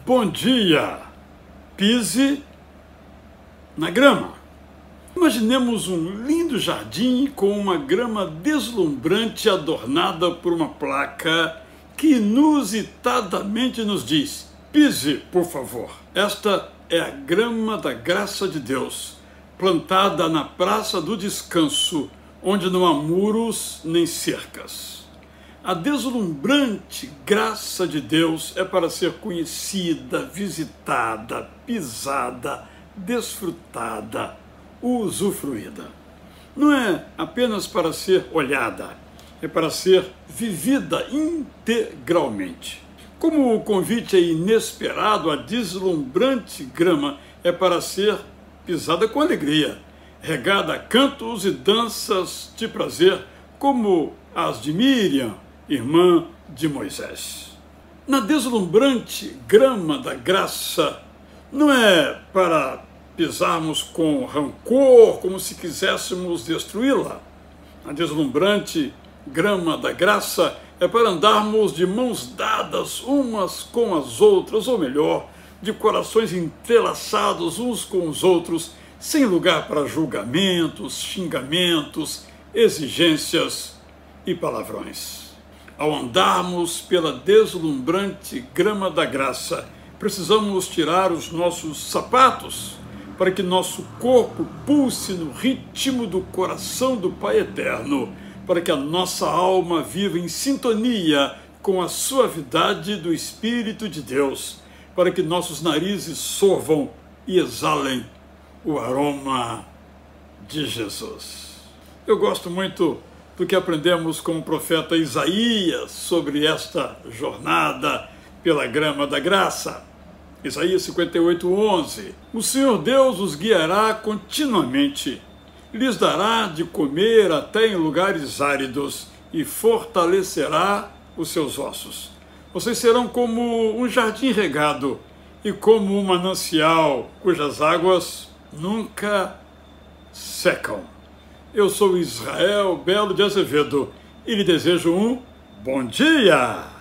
Bom dia! Pise na grama. Imaginemos um lindo jardim com uma grama deslumbrante adornada por uma placa que inusitadamente nos diz: pise, por favor. Esta é a grama da graça de Deus, plantada na Praça do Descanso, onde não há muros nem cercas. A deslumbrante graça de Deus é para ser conhecida, visitada, pisada, desfrutada, usufruída. Não é apenas para ser olhada, é para ser vivida integralmente. Como o convite é inesperado, a deslumbrante grama é para ser pisada com alegria, regada a cantos e danças de prazer, como as de Miriam, irmã de Moisés. Na deslumbrante grama da graça, não é para pisarmos com rancor, como se quiséssemos destruí-la. Na deslumbrante grama da graça é para andarmos de mãos dadas umas com as outras, ou melhor, de corações entrelaçados uns com os outros, sem lugar para julgamentos, xingamentos, exigências e palavrões. Ao andarmos pela deslumbrante grama da graça, precisamos tirar os nossos sapatos para que nosso corpo pulse no ritmo do coração do Pai Eterno, para que a nossa alma viva em sintonia com a suavidade do Espírito de Deus, para que nossos narizes sorvam e exalem o aroma de Jesus. Eu gosto muito do que aprendemos com o profeta Isaías sobre esta jornada pela grama da graça. Isaías 58:11. O Senhor Deus os guiará continuamente, lhes dará de comer até em lugares áridos e fortalecerá os seus ossos. Vocês serão como um jardim regado e como um manancial cujas águas nunca secam. Eu sou Israel Belo de Azevedo e lhe desejo um bom dia!